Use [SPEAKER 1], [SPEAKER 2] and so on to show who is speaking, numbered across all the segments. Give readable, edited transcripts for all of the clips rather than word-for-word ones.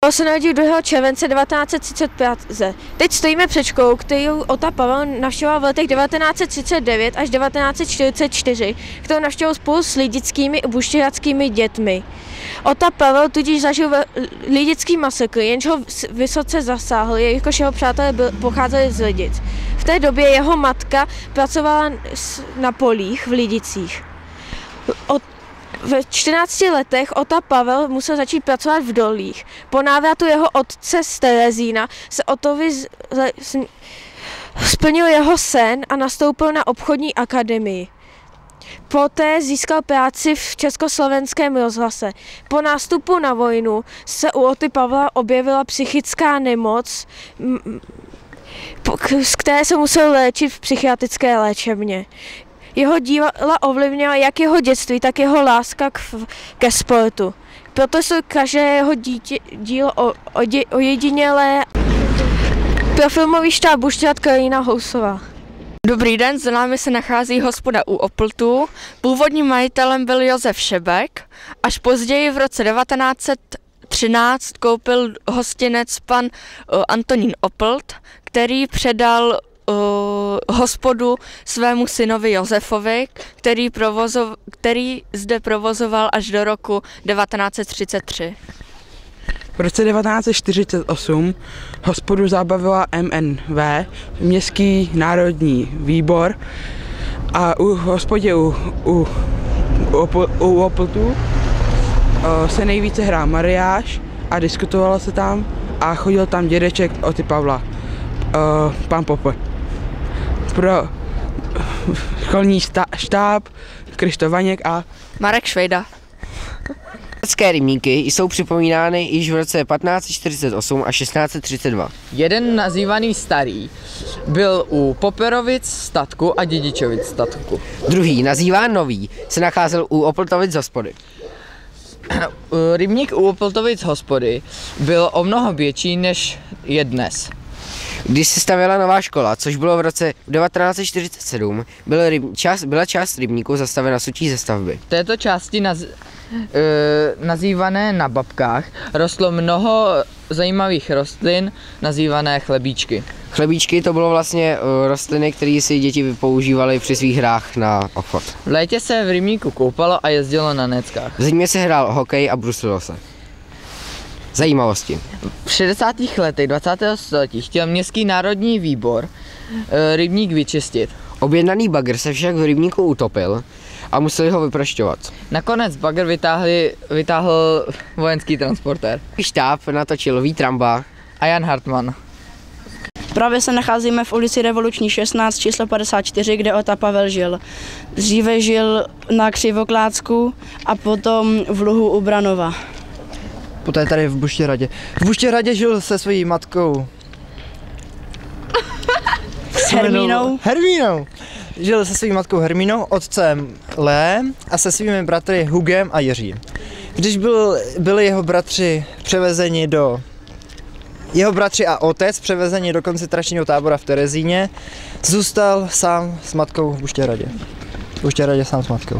[SPEAKER 1] se narodil 2. července 1935. Teď stojíme před školou, kterou Ota Pavel navštěvoval v letech 1939 až 1944, kterou navštěvoval spolu s lidickými buštěhradskými dětmi. Ota Pavel tudíž zažil lidický masakr, jenž ho vysoce zasáhl, jelikož jeho přátelé pocházeli z Lidic. V té době jeho matka pracovala na polích v Lidicích. Ve 14 letech Ota Pavel musel začít pracovat v dolích. Po návratu jeho otce z Terezína se Otovi splnil jeho sen a nastoupil na obchodní akademii. Poté získal práci v Československém rozhlase. Po nástupu na vojnu se u Oty Pavla objevila psychická nemoc, z které se musel léčit v psychiatrické léčebně. Jeho díla ovlivnila jak jeho dětství, tak jeho láska ke sportu. Proto jsou každé jeho dílo ojedinělé. Pro filmový štáb Buštěhrad Karolína Housová.
[SPEAKER 2] Dobrý den, za námi se nachází hospoda u Opltu. Původním majitelem byl Josef Šebek, až později v roce 1913 koupil hostinec pan Antonín Oplt, který předal hospodu svému synovi Josefovi, který zde provozoval až do roku 1933.
[SPEAKER 3] V roce 1948 hospodu zabavila MNV, Městský národní výbor, a u hospodě u Opltu se nejvíce hrál mariáš a diskutovalo se tam a chodil tam dědeček Oty Pavla, pan Pope. Pro školní štáb Krištof Vaněk a
[SPEAKER 2] Marek Švejda.
[SPEAKER 4] České rybníky jsou připomínány již v roce 1548 a 1632.
[SPEAKER 5] Jeden nazývaný Starý byl u Poperovic statku a Dědičovic statku.
[SPEAKER 4] Druhý, nazýván Nový, se nacházel u Opltovic hospody.
[SPEAKER 5] Rybník u Opltovic hospody byl o mnoho větší, než je dnes.
[SPEAKER 4] Když se stavěla nová škola, což bylo v roce 1947, byla část rybníku zastavena sučí ze stavby.
[SPEAKER 5] V této části nazývané na Babkách rostlo mnoho zajímavých rostlin, nazývané chlebíčky.
[SPEAKER 4] Chlebíčky to bylo vlastně rostliny, které si děti používaly při svých hrách na obchod.
[SPEAKER 5] V létě se v rybníku koupalo a jezdilo na neckách.
[SPEAKER 4] V zimě se hrál hokej a bruslilo se. Zajímavosti.
[SPEAKER 5] V 60. letech 20. století chtěl Městský národní výbor rybník vyčistit.
[SPEAKER 4] Objednaný bagr se však v rybníku utopil a museli ho vyprošťovat.
[SPEAKER 5] Nakonec bagr vytáhl vojenský transportér.
[SPEAKER 4] Štáb natočil Vít Ramba
[SPEAKER 5] a Jan Hartmann.
[SPEAKER 6] Právě se nacházíme v ulici Revoluční 16, číslo 54, kde Ota Pavel žil. Dříve žil na Křivoklácku a potom v Luhu u Branova.
[SPEAKER 7] Poté tady v Buštěhradě. V Buštěhradě žil se svojí matkou. Hermínou. Žil se svou matkou Hermínou, otcem Leem a se svými bratry Hugem a Jiřím. Když byli jeho bratři a otec převezeni do koncentračního tábora v Terezíně, zůstal sám s matkou v Buštěhradě. V Buštěhradě sám s matkou.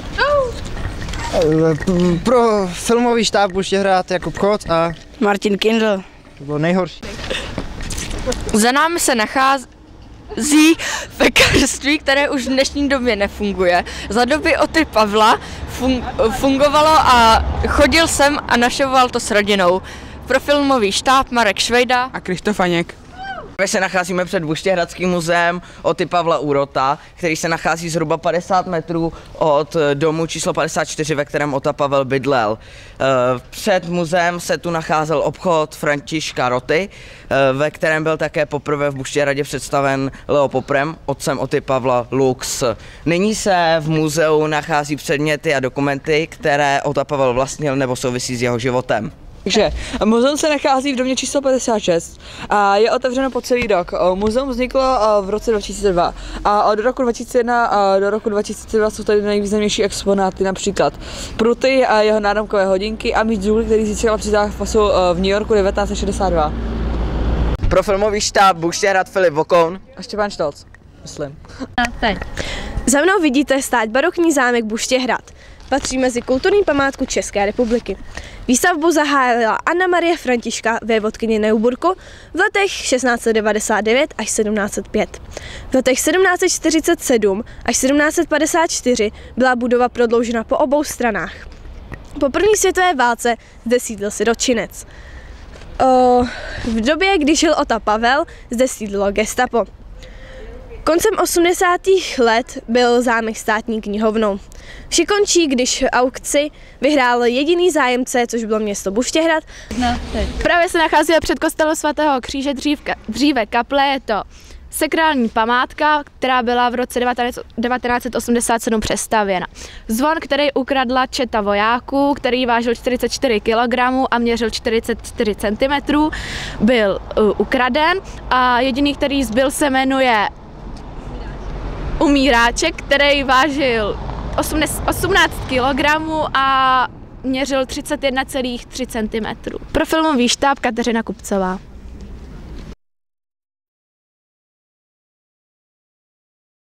[SPEAKER 7] Pro filmový štáb Buštěhrad Jakub Chod a
[SPEAKER 6] Martin Kindl.
[SPEAKER 7] To bylo nejhorší.
[SPEAKER 2] Za námi se nachází pekařství, které už v dnešní době nefunguje. Za doby Oty Pavla fungovalo a chodil jsem a navštěvoval to s rodinou. Pro filmový štáb Marek Švejda
[SPEAKER 3] a Krištof Vaněk.
[SPEAKER 8] My se nacházíme před Buštěhradským muzeem Oty Pavla Úrota, který se nachází zhruba 50 metrů od domu číslo 54, ve kterém Ota Pavel bydlel. Před muzeem se tu nacházel obchod Františka Roty, ve kterém byl také poprvé v Buštěhradě představen Leo Poprem, otcem Oty Pavla Lux. Nyní se v muzeu nachází předměty a dokumenty, které Ota Pavel vlastnil nebo souvisí s jeho životem.
[SPEAKER 9] Takže muzeum se nachází v domě číslo 56 a je otevřeno po celý rok. Muzeum vzniklo v roce 2002 a od roku 2001 do roku 2002 jsou tady nejvýznamnější exponáty, například Pruty a jeho náramkové hodinky a míč Julie, který získal při zápasu v New Yorku 1962.
[SPEAKER 8] Pro filmový štáb Buštěhrad Filip Vokoun
[SPEAKER 9] A Štěpán Štolc, myslím.
[SPEAKER 1] Za mnou vidíte stát barokní zámek Buštěhrad.
[SPEAKER 10] patří mezi kulturní památku České republiky. Výstavbu zahájila Anna Marie Františka, vévodkyně Neuburku, v letech 1699 až 1705. V letech 1747 až 1754 byla budova prodloužena po obou stranách. Po první světové válce zde sídlil sirotčinec. V době, kdy žil Ota Pavel, zde sídlilo gestapo. Koncem 80. let byl zámek státní knihovnou. Vše končí, když aukci vyhrál jediný zájemce, což bylo město Buštěhrad.
[SPEAKER 11] Právě se nacházíme před kostelem svatého Kříže, dříve kaple, je to sakrální památka, která byla v roce 1987 přestavěna. Zvon, který ukradla četa vojáků, který vážil 44 kg a měřil 44 cm, byl ukraden a jediný, který zbyl, se jmenuje Umíráček, který vážil 18 kg a měřil 31,3 cm. Pro filmový štáb Kateřina Kupcová.